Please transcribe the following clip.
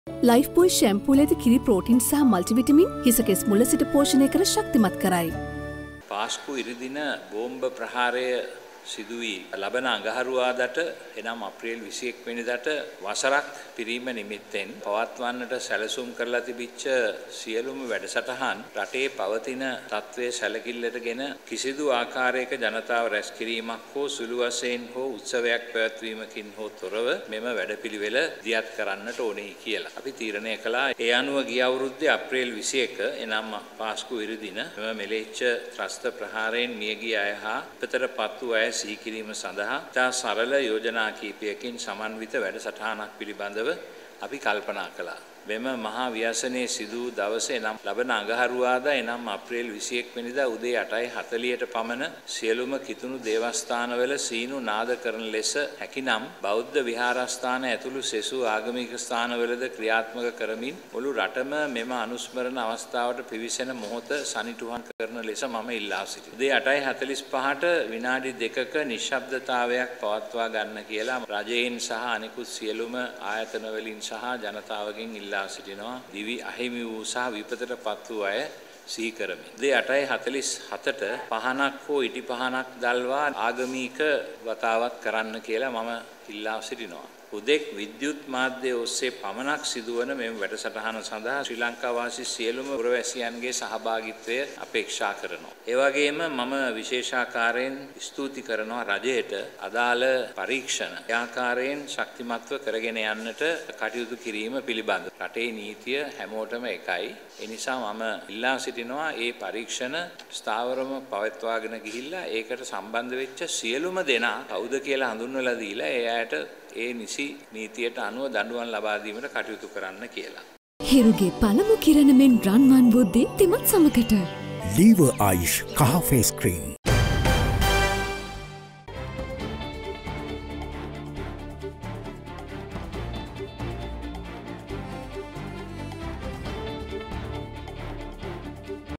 ලයිෆ්බොයි ෂැම්පූල ඇති කිරි ප්‍රෝටින් සහ මල්ටිවිටමින් හිස කෙස් මුල සිට පෝෂණය කර ශක්තිමත් කරයි. පාස්කු ඉරිදින බෝම්බ ප්‍රහාරය සිදු වී ලබන අඟහරුවාදට එනම් අප්‍රේල් 21 වෙනිදාට වසරක් පිරීම නිමිත්තෙන් පවත්වන්නට සැලසුම් කරලා තිබිච්ච සියලුම වැඩසටහන් රටේ පවතින තත්ත්වයේ සැලකිල්ලටගෙන කිසිදු ආකාරයක ජනතාව රැස් කිරීමක් හෝ සුළු වශයෙන් හෝ උත්සවයක් පැවැත්වීමකින් හෝ තොරව මෙම වැඩපිළිවෙල දියත් කරන්නට ඕනේ කියලා. අපි තීරණය කළා. ඒ අනුව ගිය අවුරුද්දේ අප්‍රේල් 21 එනම් පාස්කු ඉරිදින මෙම මෙලෙච්ච ත්‍රස්ත ප්‍රහාරයෙන් මියගිය අය හා පිටතටපත් වූ අය සිහි කිරීම සඳහා තා සරල යෝජනා කීපයකින් සමන්විත වැඩසටහනක් පිළිබඳව අපි කල්පනා කළා. මෙම මහා ව්‍යසනයේ සිදු වූ දවසේ නම් ලබන අඟහරුවාදා එනම් අප්‍රේල් 21 වෙනිදා උදේ 8:40ට පමණ සියලුම කිතුණු දේවස්ථානවල සීනු නාද කරන ලෙස හැකිනම් බෞද්ධ විහාරස්ථාන ඇතුළු සෙසු ආගමික ස්ථානවලද ක්‍රියාත්මක කරමින් මුළු රටම මෙම අනුස්මරණ අවස්ථාවට පිවිසෙන මොහොත සනිටුහන් කරන ලෙස මම ඉල්ලා සිටිනවා. උදේ 8:45ට විනාඩි 2ක නිශ්ශබ්දතාවයක් පවත්වා ගන්න කියලා රජයෙන් සහ අනිකුත් සියලුම ආයතන වලින් සහ ජනතාවගෙන් ඉල්ලා සිටිනවා. දිවි අහිමි වූ සහ විපතටපත් වූ අය සිහි කරමින්. උදේ 8:47ට පහනක් හෝ ඉටි පහනක් දල්වා ආගමික වතාවත් කරන්න කියලා මම ඉල්ලා සිටිනවා. උදෙක් විද්‍යුත් මාධ්‍ය ඔස්සේ පමණක් සිදුවන මෙම වැඩසටහන සඳහා ශ්‍රී ලංකා වාසී සියලුම පුරවැසියන්ගේ සහභාගීත්වය අපේක්ෂා කරනවා. ඒ වගේම මම විශේෂාකාරයෙන් ස්තුති කරනවා රජයට අදාළ පරීක්ෂණ ආකාරයෙන් ශක්තිමත්ව කරගෙන යන්නට කටයුතු කිරීම පිළිබඳ. රටේ නීතිය හැමෝටම එකයි. ඒ නිසා මම ඉල්ලා සිටිනවා මේ පරීක්ෂණ ස්ථාවරව පවත්වාගෙන ගිහිල්ලා ඒකට සම්බන්ධ වෙච්ච සියලුම දෙනා කවුද කියලා හඳුන්වලා දීලා ඒ අයට ඒ නිසි නීතියට අනුව දඬුවම් ලබා දීමට කටයුතු කරන්න කියලා. හිරුගේ පළමු කිරණ මෙන් රන්වන් වූ දීප්තිමත් සමකට ලීවර් ආයුෂ් කහ ෆේස් ක්‍රීම්